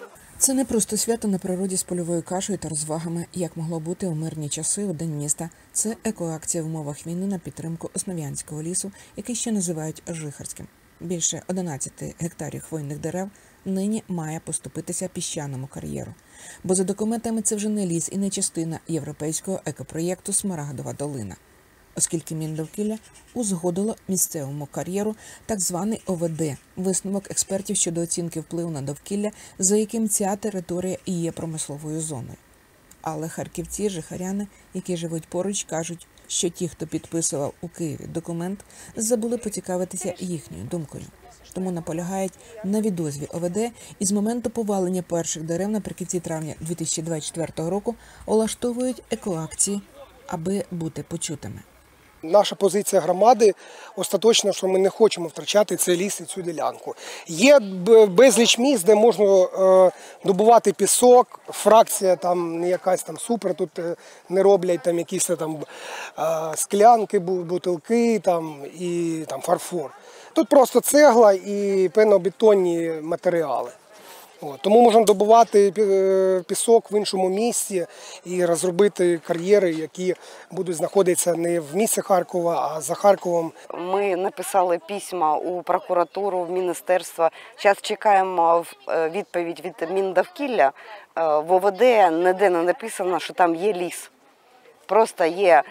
Це не просто свято на природі з польовою кашею та розвагами, як могло бути у мирні часи у День міста. Це екоакція в умовах війни на підтримку Основ'янського лісу, який ще називають Жихарським. Більше 11 гектарів хвойних дерев нині має поступитися піщаному кар'єру. Бо за документами це вже не ліс і не частина європейського екопроєкту «Смарагдова долина». Оскільки Міндовкілля узгодило місцевому кар'єру так званий ОВД – висновок експертів щодо оцінки впливу на довкілля, за яким ця територія і є промисловою зоною. Але харківці, жихаряни, які живуть поруч, кажуть, що ті, хто підписував у Києві документ, забули поцікавитися їхньою думкою. Тому наполягають на відозві ОВД і з моменту повалення перших дерев наприкінці травня 2024 року влаштовують екоакції, аби бути почутими. Наша позиція громади остаточно, що ми не хочемо втрачати цей ліс і цю ділянку. Є безліч місць, де можна добувати пісок, фракція там не якась там супер, тут не роблять там якісь там склянки, бутилки там, і там фарфор. Тут просто цегла і пенобетонні матеріали. Тому можна добувати пісок в іншому місці і розробити кар'єри, які будуть знаходитися не в місті Харкова, а за Харковом. Ми написали письма у прокуратуру, в міністерство. Зараз чекаємо відповідь від Міндовкілля. В ОВД ніде не написано, що там є ліс. Просто є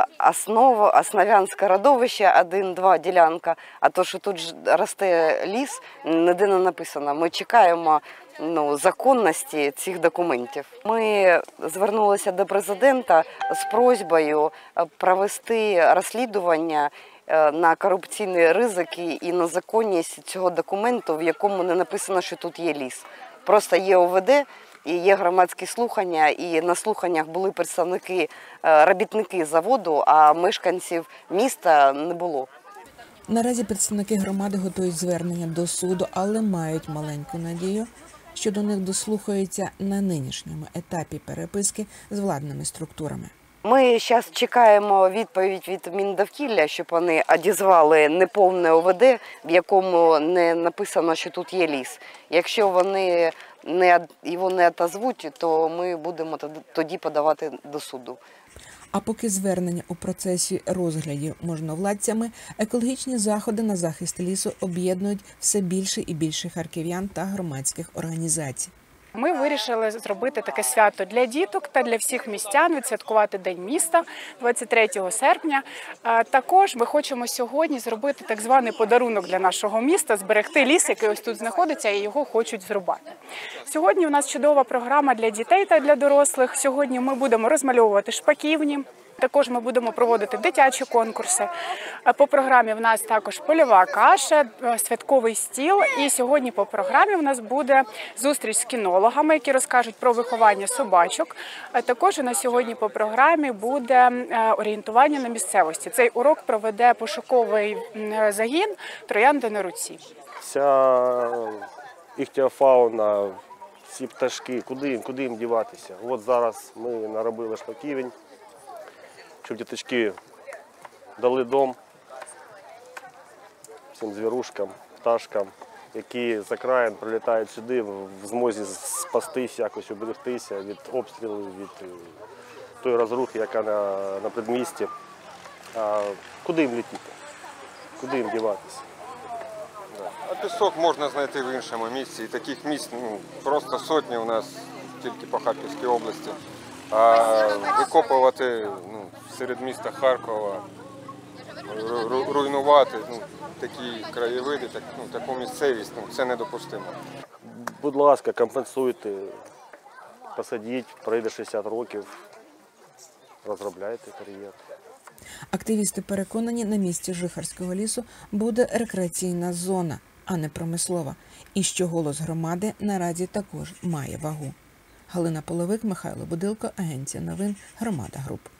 Основ'янське родовище, 1-2 ділянка, а то, що тут росте ліс, ніде не написано. Ми чекаємо законності цих документів. Ми звернулися до президента з просьбою провести розслідування на корупційні ризики і на законність цього документу, в якому не написано, що тут є ліс. Просто є ОВД, і є громадські слухання, і на слуханнях були представники, робітники заводу, а мешканців міста не було. Наразі представники громади готують звернення до суду, але мають маленьку надію, що до них дослухаються на нинішньому етапі переписки з владними структурами. Ми зараз чекаємо відповідь від Міндовкілля, щоб вони одізвали неповне ОВД, в якому не написано, що тут є ліс. Якщо вони його не отозвуть, то ми будемо тоді подавати до суду. А поки звернення у процесі розглядів можновладцями, екологічні заходи на захист лісу об'єднують все більше і більше харків'ян та громадських організацій. Ми вирішили зробити таке свято для діток та для всіх містян, відсвяткувати День міста 23 серпня. Також ми хочемо сьогодні зробити так званий подарунок для нашого міста, зберегти ліс, який ось тут знаходиться, і його хочуть зрубати. Сьогодні у нас чудова програма для дітей та для дорослих. Сьогодні ми будемо розмальовувати шпаківні. Також ми будемо проводити дитячі конкурси. По програмі в нас також польова каша, святковий стіл. І сьогодні по програмі в нас буде зустріч з кінологами, які розкажуть про виховання собачок. Також у нас сьогодні по програмі буде орієнтування на місцевості. Цей урок проведе пошуковий загін «Троянди на руці». Вся іхтіофауна, всі пташки, куди їм діватися? От зараз ми наробили шпаківень, щоб діточки дали дом цим звірушкам, пташкам, які за краєм прилітають сюди в змозі спастись, якось уберегтися від обстрілів, від тої розрухи, яка на предмісті. А куди їм летіти? Куди їм діватися? А пісок можна знайти в іншому місці. І таких місць просто сотні у нас тільки по Харківській області. А викопувати серед міста Харкова, руйнувати такі краєвиди, таку місцевість, це недопустимо. Будь ласка, компенсуйте, посадіть, пройде 60 років, розробляйте кар'єр. Активісти переконані, на місці Жихарського лісу буде рекреаційна зона, а не промислова. І що голос громади наразі також має вагу. Галина Половик, Михайло Будилко, Агенція новин, Громада Груп.